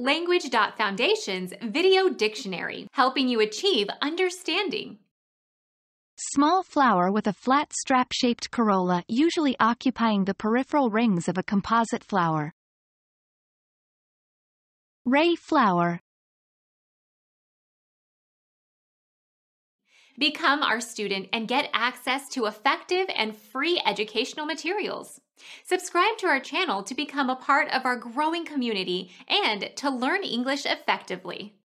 Language.Foundation's Video Dictionary, helping you achieve understanding. Small flower with a flat strap-shaped corolla, usually occupying the peripheral rings of a composite flower. Ray flower. Become our student and get access to effective and free educational materials. Subscribe to our channel to become a part of our growing community and to learn English effectively.